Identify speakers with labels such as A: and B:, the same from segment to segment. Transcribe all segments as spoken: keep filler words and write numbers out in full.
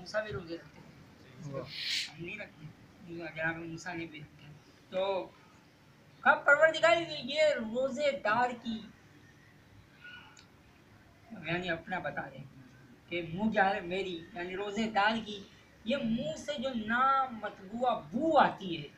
A: मूसा भी रोजे रखते थे, हम नहीं रखते, जनाब मूसा ने भी रखे। तो कब परवरदिगार ये रोजेदार की यानी अपना बता दें कि मुँह जा मेरी यानी रोजेदार की ये मुंह से जो ना मतबुआ बू आती है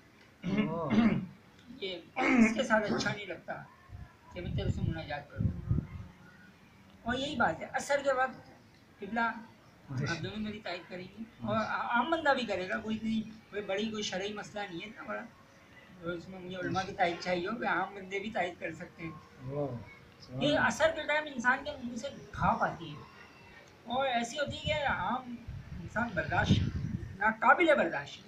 A: ये इसके साथ अच्छा नहीं लगता कि मैं तेरे से मुनाजात करूँ। और यही बात है असर के वक्त किबला आप दोनों मेरी तारीफ करेंगी और आम बंदा भी करेगा, कोई नहीं, कोई बड़ी कोई शरई मसला नहीं है इतना बड़ा, और उसमें मुझे उलमा की तारीफ चाहिए हो कि आम बंदे भी तारीफ कर सकते हैं। ये असर के टाइम इंसान के मुंह से भाप आती है और ऐसी होती है कि आम इंसान बर्दाश्त ना काबिल बर्दाश्त।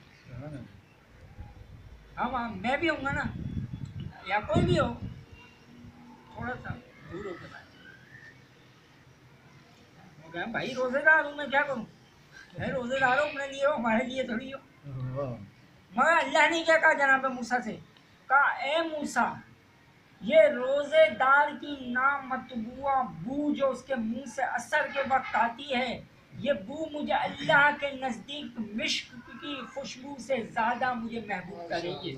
A: हम हाँ मैं भी होऊंगा ना या कोई भी हो थोड़ा सा दूर होकर बात भाई रोजेदार हूँ मैं क्या करूँ, मैं रोजेदार हूँ अपने लिए हो हमारे लिए थोड़ी हो। मगर अल्लाह ने क्या कहा जनाब मूसा से, कहा ए मूसा ये रोजेदार की नामतबुआ बू जो उसके मुंह से असर के वक्त आती है ये बू मुझे अल्लाह के नजदीक मिश्क की खुशबू से ज्यादा मुझे महबूब करेगी।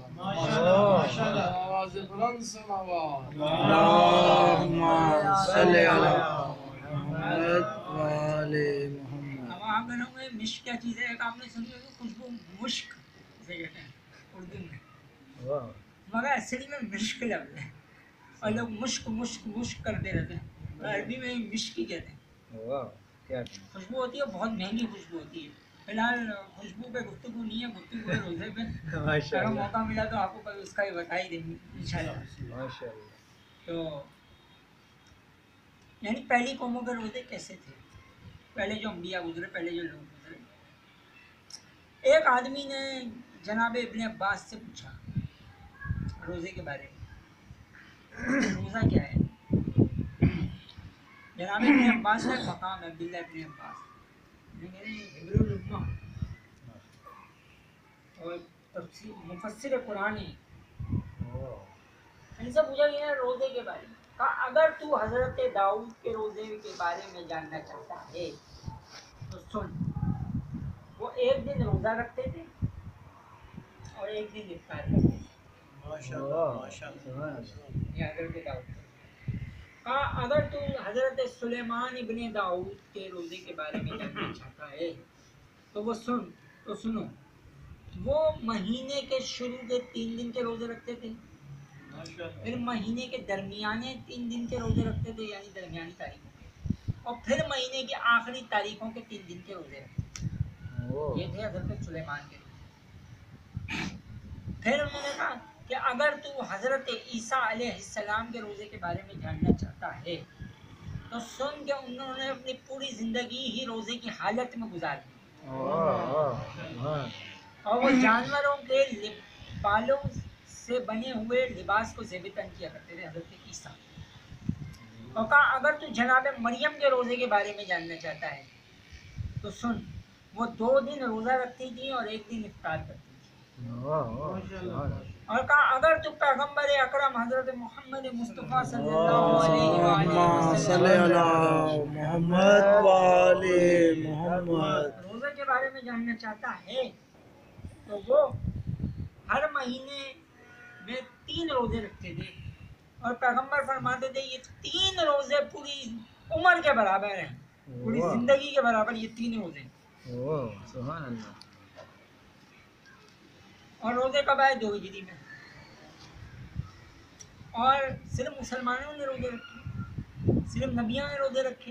A: मिश्क क्या चीज़ है आपने सुनी होगी, खुशबू मुश्क से कहते हैं उर्दू में, मगर असली में मिश्क लफ्ज़ है और लोग मुश्क मुश्क मुश्क करते रहते हैं, अरबी में मिश्क ही कहते हैं। खुशबू होती है बहुत महंगी खुशबू होती है। फिलहाल खुशबू पे गुफ्तगू नहीं है, गुफ्तगू है रोज़े पे। अगर मौका मिला तो आपको कभी उसका ही बता ही देंगे इंशाल्लाह। तो यानी पहली कौमों के रोज़े कैसे थे, पहले जो अंबिया गुजरे, पहले जो लोग गुजरे। एक आदमी ने जनाब इब्ने अब्बास से पूछा रोज़े के बारे में, रोज़ा क्या है। जनाब इब्ने अब्बास का एक मकाम है, अब्दुल्लाह इब्ने अब्बास हिब्रुल उम्मा और तफसीर मुफस्सिर कुरान है, इनसे पूछा गया रोज़े के बारे में। कहा अगर तू हज़रत दाऊद के रोज़े के बारे में जानना चाहता है तो सुन, वो एक दिन रोज़ा रखते थे और एक दिन इफ्तार करते थे। माशाअल्लाह माशाअल्लाह। ये हज़रत दाऊद। कहा अगर तू हज़रत सुलेमान इब्ने दाऊद के रोज़े के बारे में जानना चाहता है तो वो सुन तो सुनो, वो महीने के शुरू के तीन दिन के रोज़े रखते थे, फिर महीने के दरमियाने तीन दिन के रोज़े रखते थे यानी दरमियानी तारीखों के, और फिर महीने की आखिरी तारीखों के तीन दिन के रोज़े रखते थे। ये थे हज़रत सुलेमान के। फिर उन्होंने कहा कि अगर तू हज़रत ईसा अलैहिस्सलाम के रोज़े के बारे में जानना चाहता है तो सुन के उन्होंने अपनी पूरी ज़िंदगी ही रोज़े की हालत में गुजार दी और वो जानवरों के बालों से बने हुए लिबास को ज़ेबतन किया करते थे हज़रत ईसा। और कहा अगर तू जनाब मरियम के रोज़े के बारे में जानना चाहता है तो सुन, वो दो दिन रोज़ा रखती थी और एक दिन इफ्तार करती थी। और कहा अगर तू पैगंबर अकरम हज़रत मोहम्मद मुस्तफ़ा सल्लल्लाहु अलैहि वसल्लम रोज़े के बारे में जानना चाहता है तो वो हर महीने में तीन रोज़े रखते थे और पैगंबर फरमाते थे ये तीन रोज़े पूरी उम्र के बराबर हैं, पूरी जिंदगी के बराबर ये तीन रोज़े। सुभान अल्लाह। और रोज़े कब आए? दो हिजरी में। और सिर्फ मुसलमानों ने रोज़े रखे, सिर्फ नबियों ने रोज़े रखे।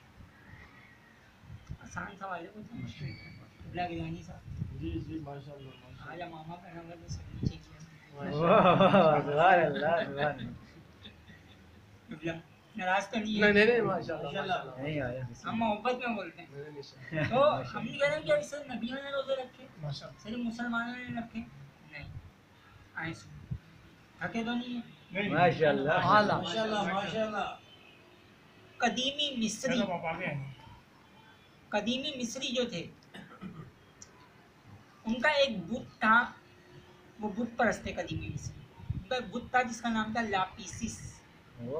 A: आसान सवाल है, कुछ मुश्किल है। गिलानी साहब जी जी माशाअल्लाह। आला मामा का नाम है सब नीचे किया। सुभान अल्लाह सुभान अल्लाह। नाराज तो नहीं है? नहीं नहीं माशाअल्लाह नहीं आया, हम मोहब्बत में बोलते हैं। तो हम कह रहे हैं कि सिर्फ नबियों ने रोज़े रखे, सिर्फ मुसलमानों ने रखे नहीं। आए सुन, थके तो नहीं है? माशाअल्लाह माशाअल्लाह माशाअल्लाह। कदीमी मिस्री कदीमी मिस्री जो थे उनका एक बुत था, वो बुत परस्त थे कदीमी मिस्री। उनका बुत था जिसका नाम था लापिसिस।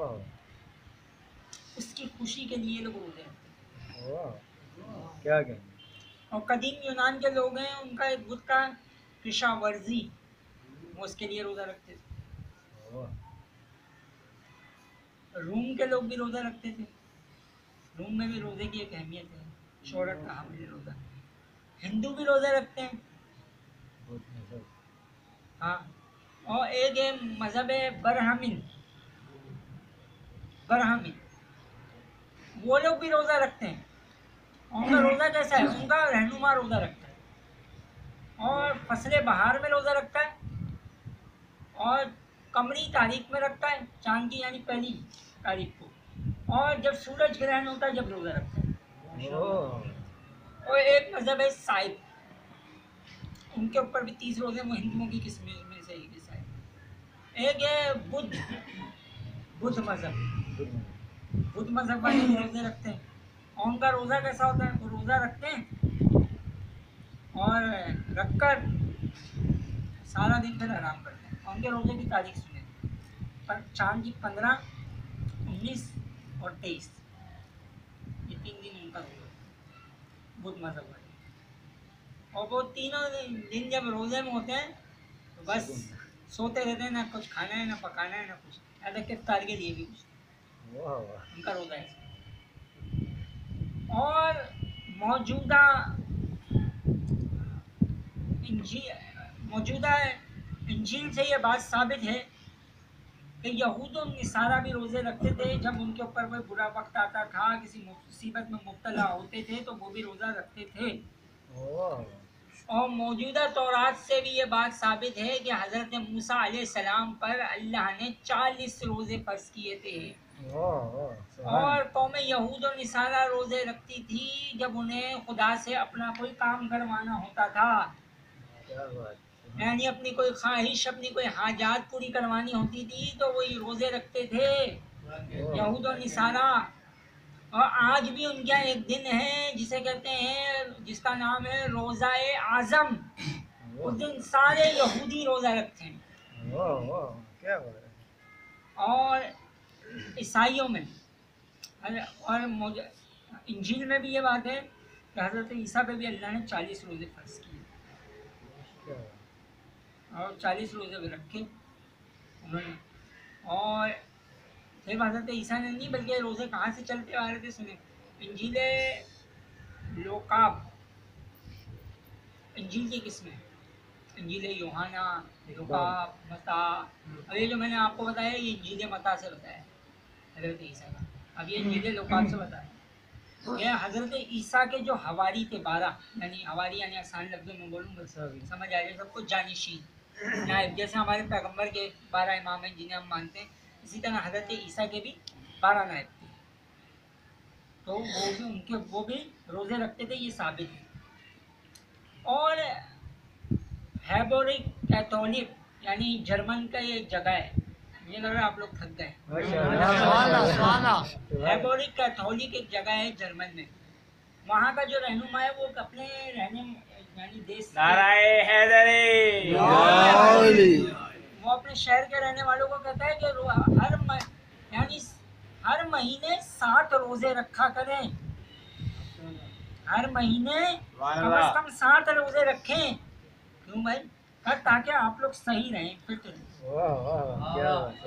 A: उसकी खुशी के लिए लोग रोज़े रखते थे। क्या क्या और कदीम यूनान के लोग हैं, उनका एक बुत का कृषावर्जी, वो उसके लिए रोज़ा रखते थे। रूम के लोग भी रोज़ा रखते थे, रूम में भी रोज़े की एक अहमियत है, शोहरत का हामिल रोज़ा। हिंदू भी रोज़ा रखते हैं, हाँ। और एक है मज़हब है बरहमिन, बरहमिन वो लोग भी रोज़ा रखते हैं। उनका रोज़ा कैसा है, उनका रहनुमा रोज़ा रखता है और फसले बहार में रोज़ा रखता है और कमरी तारीख में रखता है, चांद की यानी पहली तारीख को, और जब सूरज ग्रहण होता है जब रोज़ा रखता है। और एक मज़हब है साइब, उनके ऊपर भी तीस रोज़े हिंदुओं की किस्म में से एक है साइब। एक है बुद्ध, बुद्ध मज़हब, बुद्ध मज़हब वाले रोज़े रखते हैं और उनका रोज़ा कैसा होता है, वो रोज़ा रखते हैं और रखकर सारा दिन फिर आराम करते हैं। और उनके रोज़े की तारीख सुने, पर चांद की पंद्रह, उन्नीस और तेईस, ये तीन दिन उनका रोज़ा बुद्ध मज़हब वाले। और वो तीनों दिन जब रोज़े में होते हैं तो बस सोते रहते हैं, ना कुछ खाना है ना पकाना है ना कुछ, अलग के इफ्तार के लिए भी कुछ, उनका रोज़ा है। और मौजूदा इंजील मौजूदा इंजील से ये बात साबित है कि यहूद और निसारा भी रोज़े रखते थे। जब उनके ऊपर कोई बुरा वक्त आता था, किसी मुसीबत में मुब्तला होते थे तो वो भी रोज़ा रखते थे। और मौजूदा तौरात से भी ये बात साबित है कि हज़रत मूसा अलैहिस्सलाम पर अल्लाह ने चालीस रोज़े फर्ज किए थे। और कौम यहूद और निसारा रोज़े रखती थी जब उन्हें खुदा से अपना कोई काम करवाना होता था, यानी अपनी कोई ख्वाहिश, अपनी कोई हाजात पूरी करवानी होती थी तो वो रोज़े रखते थे यहूद और निसारा। और आज भी उनका एक दिन है जिसे कहते हैं, जिसका नाम है रोज़ाए आज़म। उस दिन सारे यहूदी रोज़ा रखते हैं। और ईसाइयों में और इंजील में भी ये बात है कि हज़रत ईसा पे भी अल्लाह ने चालीस रोज़े फर्ज किए और चालीस रोज़े रखे उन्होंने। और सिर्फ हज़रत ईसा ने नहीं, बल्कि रोज़े कहाँ से चलते आ रहे थे सुने, इंजील लोकाब, इंजील की किस्में, इंजील यूहाना, लोकाब, मता। अब ये जो मैंने आपको बताया ये इंजील मता से बताया हज़रत ईसा का, अब ये इंजील लोकाब से बताया। ये हज़रत ईसा के जो हवारी थे बारह, यानी हवारी यानी आसान लफ्ज़ों में बोलूँगा समझ आ जाए सबको, जानिशीन नायब, जैसे हमारे पैगम्बर के बारह इमाम हैं जिन्हें हम मानते हैं, इसी तरह हज़रत ईसा के भी बारह नायब थे, तो वो भी उनके वो भी रोज़े रखते थे, ये साबित है। और हैबोरिक कैथोलिक यानी जर्मन का ये जगह है, ये लग रहा है आप लोग थक गए। हैबोरिक कैथोलिक एक जगह है जर्मन में, वहाँ का जो रहनुमा है वो अपने रहने यानी देश वो अपने शहर के रहने वालों को कहता है कि हर यानी हर महीने सात रोजे रखा करें, हर महीने कम से कम सात रोजे रखें। क्यों भाई? ताकि आप लोग सही रहें, फिट रहें।